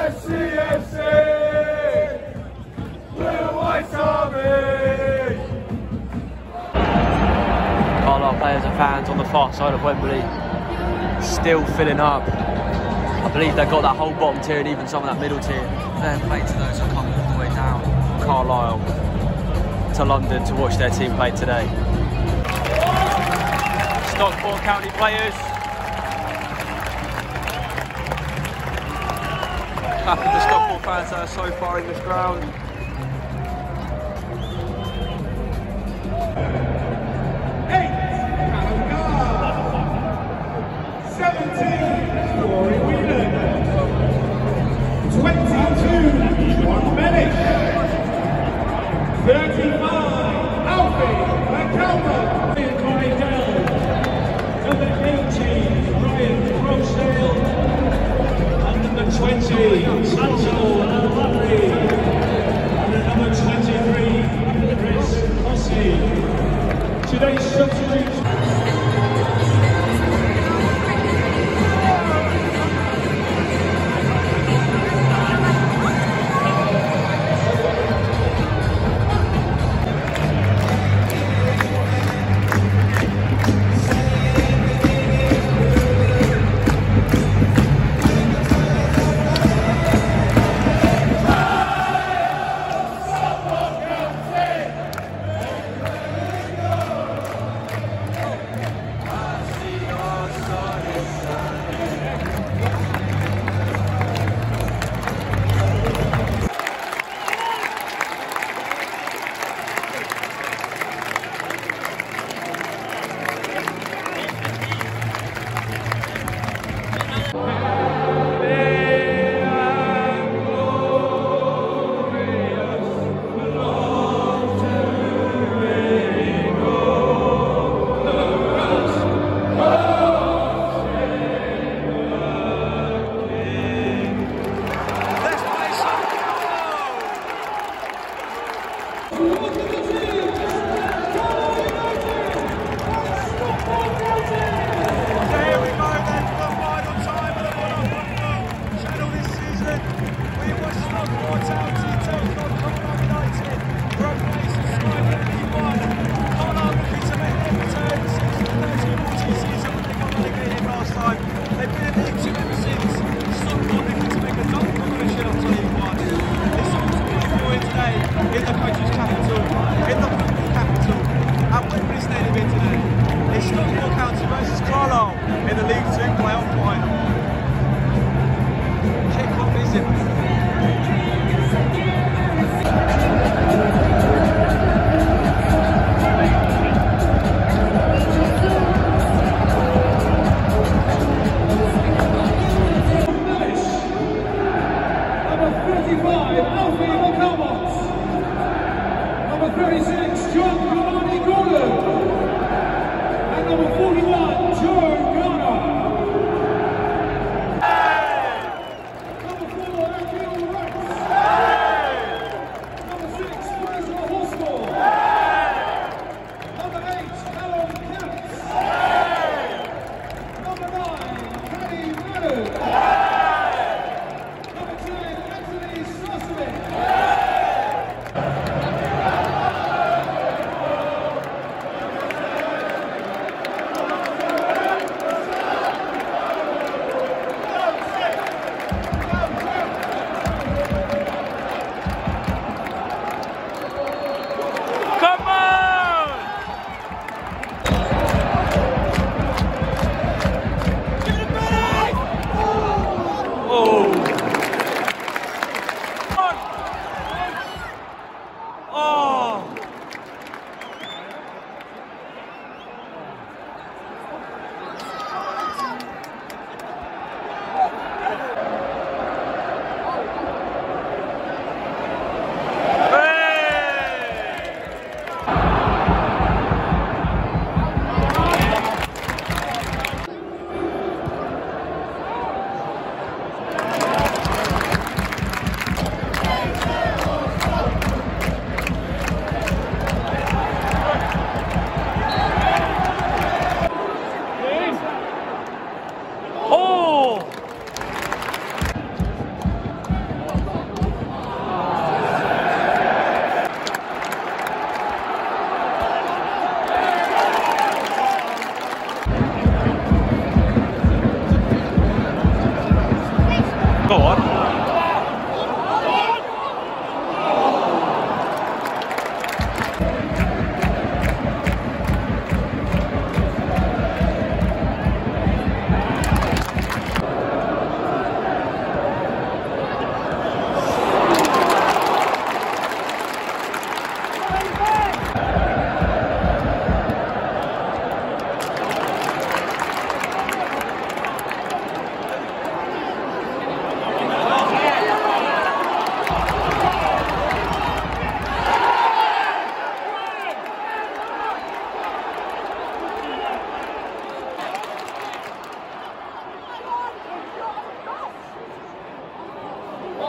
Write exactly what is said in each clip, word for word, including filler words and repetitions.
S C F C! Blue White Army! Carlisle players and fans on the far side of Wembley, still filling up. I believe they've got that whole bottom tier and even some of that middle tier. Fair play to those who come all the way down from Carlisle to London to watch their team play today. Stockport County players. Happy the Stockport fans that are so far in this ground. Eight, Callum Gard. Seventeen, Rory Whelan. Twenty-two, Ron Bennett. Thirty-five, Alfie McCalvert. Number eighteen, Ryan Rosedale. And number twenty, Sancho Al-Labri. And number twenty-three, Chris Hossey. Today's substitute.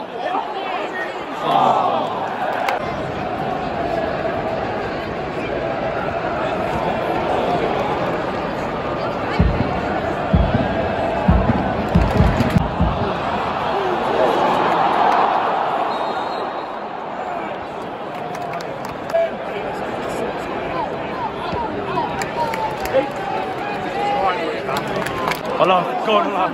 Allah, go on, Allah.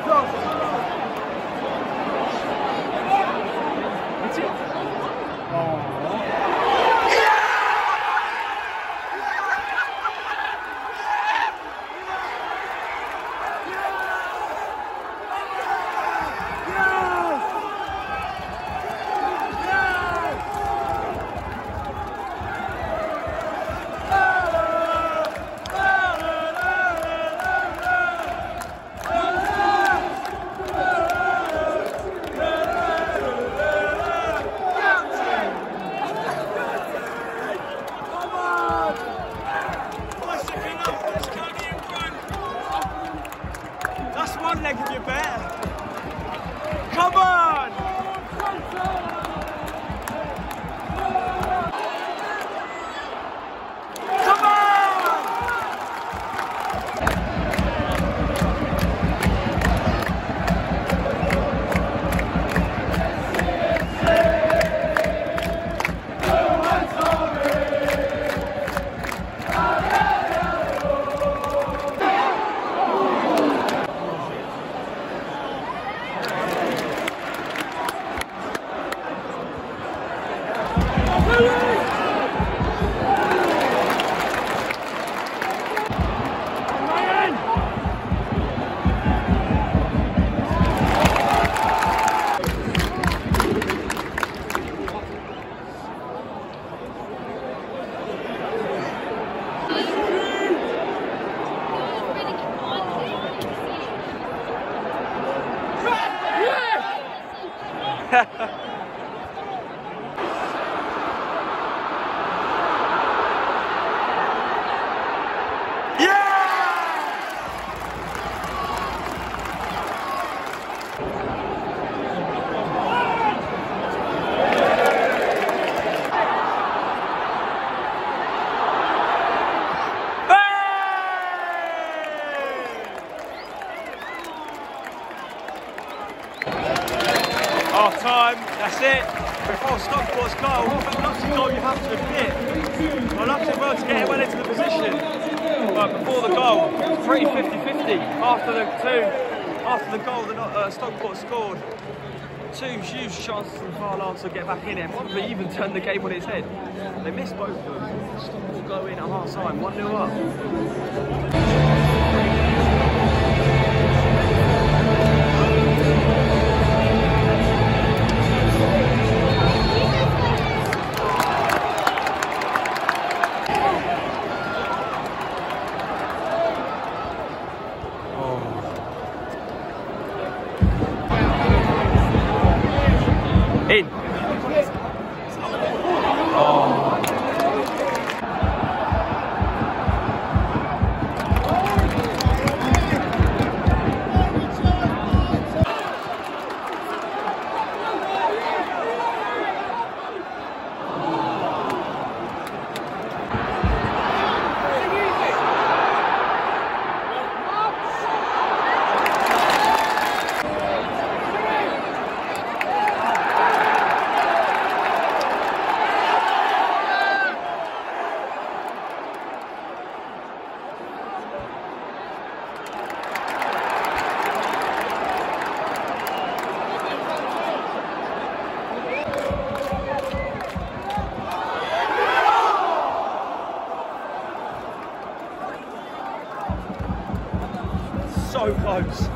One leg of your bear. Come on! Come on! Half time, that's it. Before Stockport's goal, Luxon's goal you have to admit. Well, Luxon well to get it well into the position. But before the goal, it was pretty fifty fifty. After the two, after the goal that uh, Stockport scored, two huge chances for Carlisle to get back in it. Probably even turned the game on its head. They missed both of them. Stockport go in at half time, one nil up. In. Oh. So close.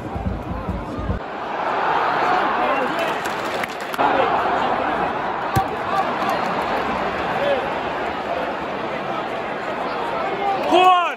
One.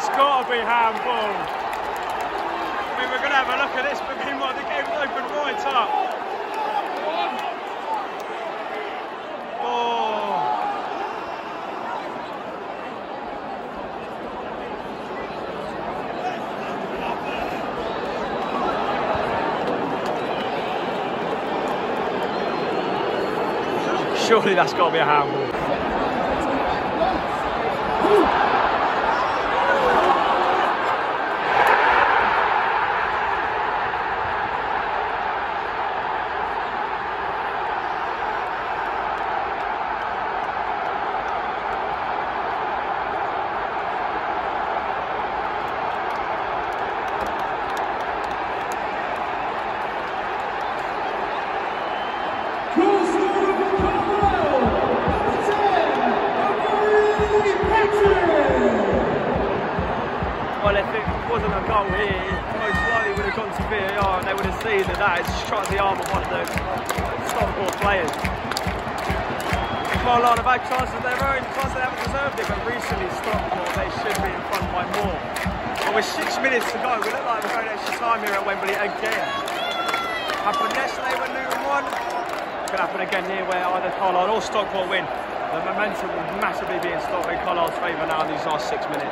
That's got to be handball. I mean, we're going to have a look at this, but meanwhile the game's open right up. Oh. Surely that's got to be a handball. Well, if it wasn't a goal here, most likely would have gone to V A R and they would have seen that that had struck the arm of one of the Stockport players. Carlisle have had chances of their own, chances they haven't deserved it, but recently Stockport, they should be in front by more. But with six minutes to go, we look like we're going extra time here at Wembley again. Happened yesterday when Luton won. Could happen again here where either Carlisle or Stockport win. The momentum will massively be in Stockport in Carlisle's favour now in these last six minutes.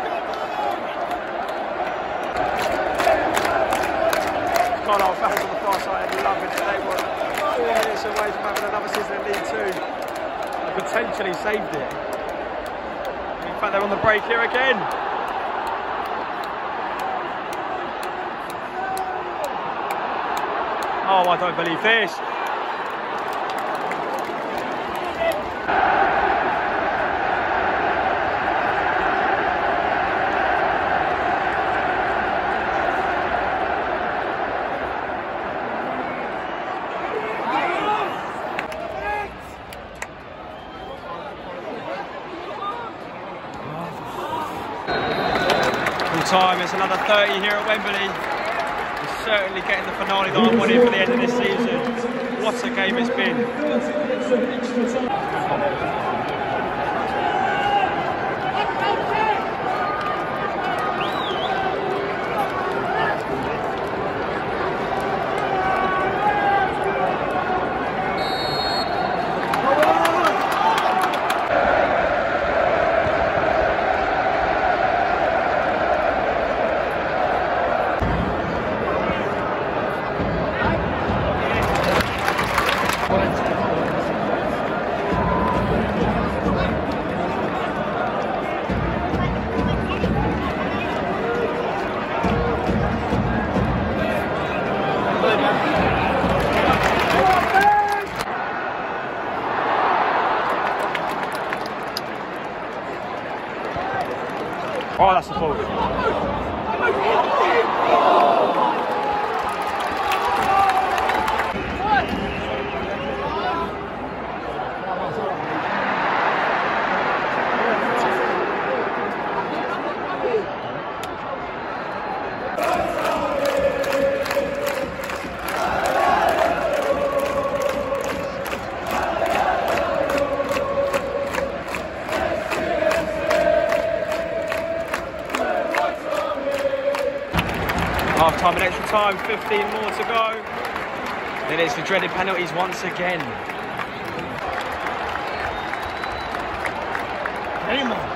Carlisle fans on the far side are loving it. They were four minutes away from having another season in League Two. They potentially saved it. In fact, they're on the break here again. Oh, I don't believe this. Time. It's another thirty here at Wembley. We're certainly getting the finale that I wanted for the end of this season. What a game it's been. Oh, that's the fault. Half time and extra time, fifteen more to go. Then it's the dreaded penalties once again. Neymar.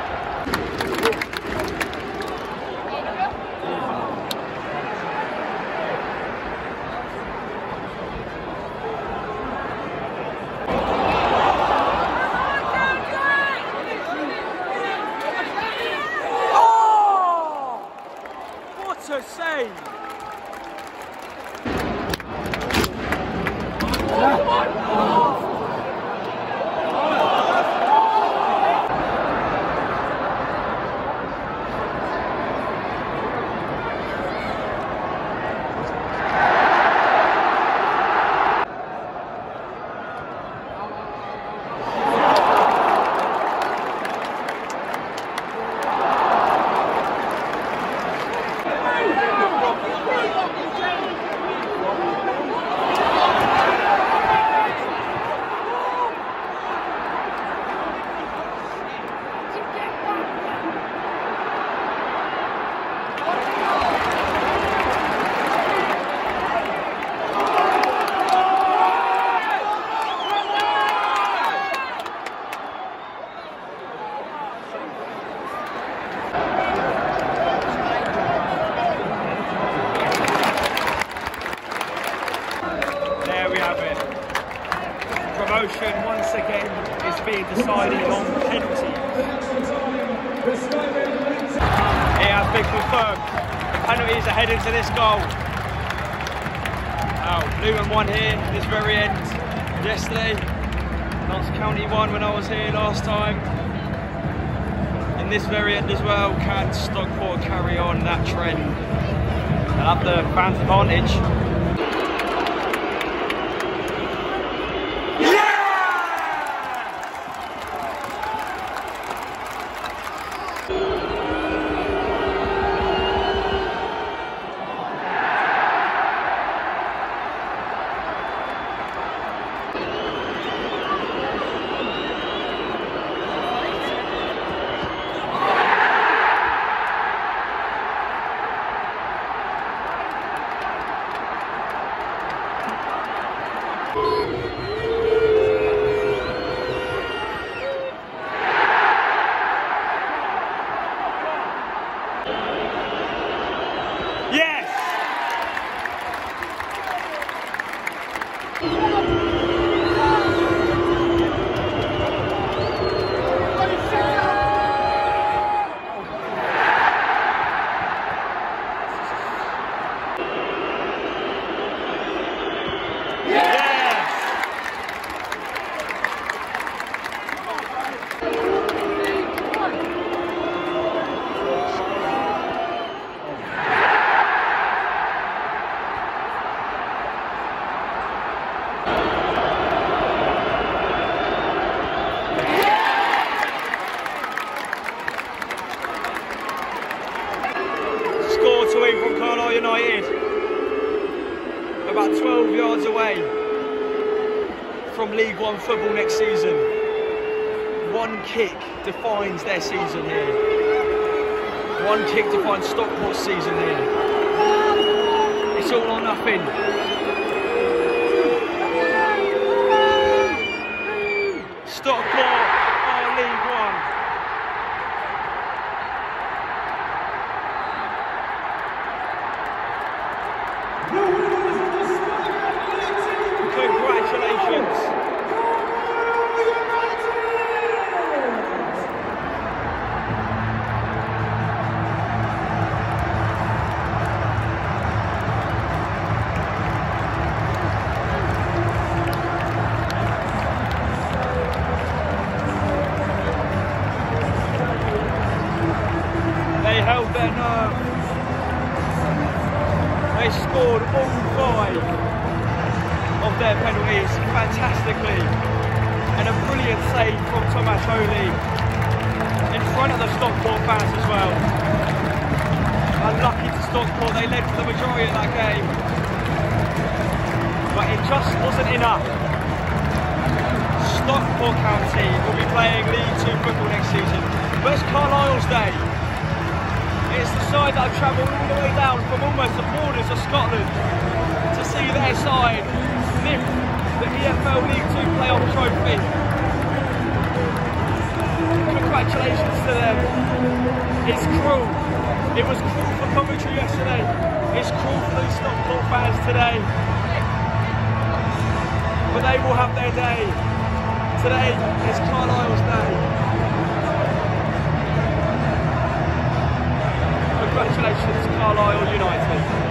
Oh! What a save! penalty. It has been confirmed. Penalties are heading to this goal. Now, Luton won here, this very end, yesterday. Notts County won when I was here last time. In this very end as well, can Stockport carry on that trend? They'll have the fans' advantage. From Carlisle United, about twelve yards away from League One football next season. One kick defines their season here. One kick defines Stockport's season here. It's all or nothing. Stockport are League One. Congratulations. They held their nerve. They scored all five of their penalties fantastically, and a brilliant save from Tomassoli in front of the Stockport fans as well. Unlucky to Stockport, they led for the majority of that game, but it just wasn't enough. Stockport County will be playing League Two football next season, but it's Carlisle's day. It's the side that have travelled all the way down from almost the borders of Scotland to see their side lift the E F L League Two playoff trophy. Congratulations to them. It's cruel. It was cruel for Coventry yesterday. It's cruel for these Stockport fans today. But they will have their day. Today is Carlisle's day. Congratulations, Carlisle United.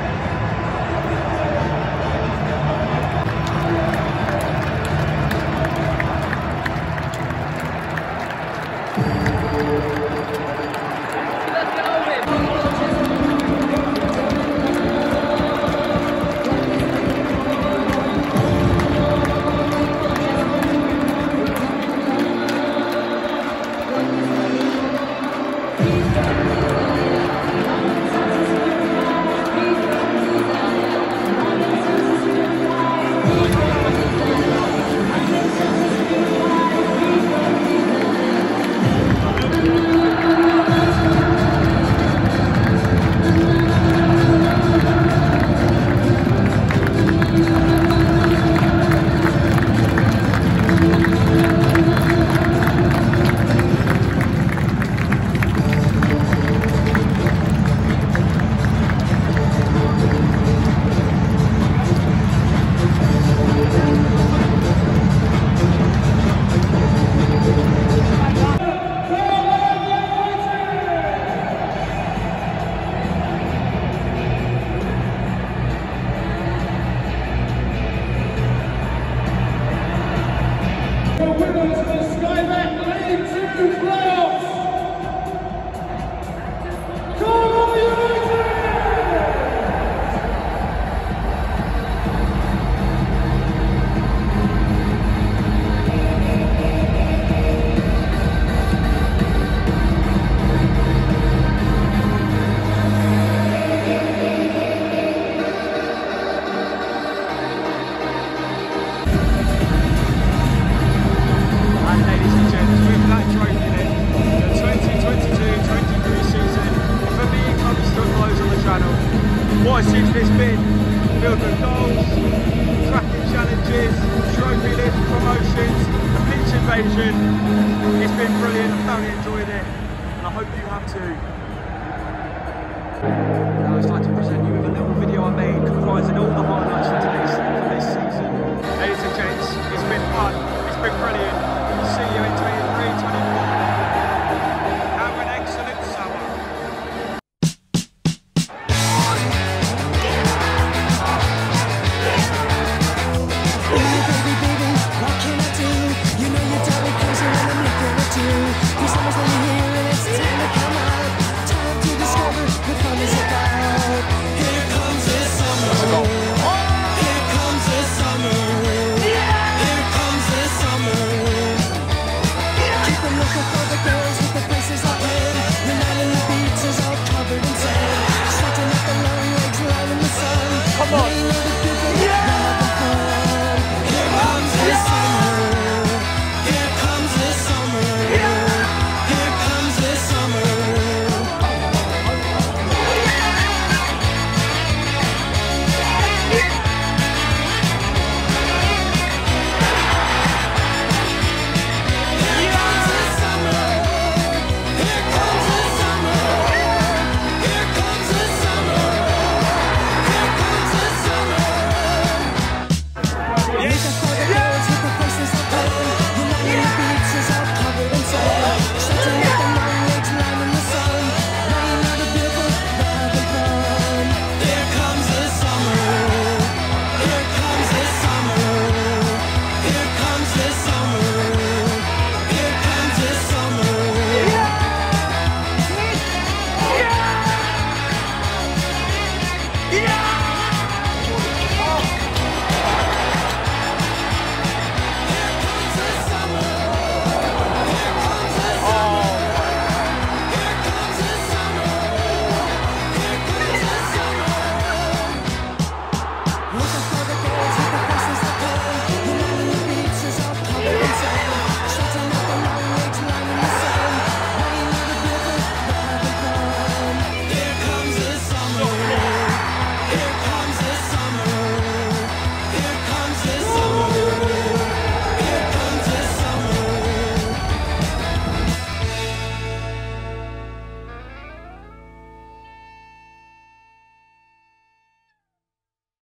and I hope you have too. Now I'd like to present you with a little video I made comprising all the highlights for today's for this season. Ladies and gents, it's been fun, it's been brilliant. See you in twenty-three, twenty-four. Have an excellent summer. Keep on looking for the girls with the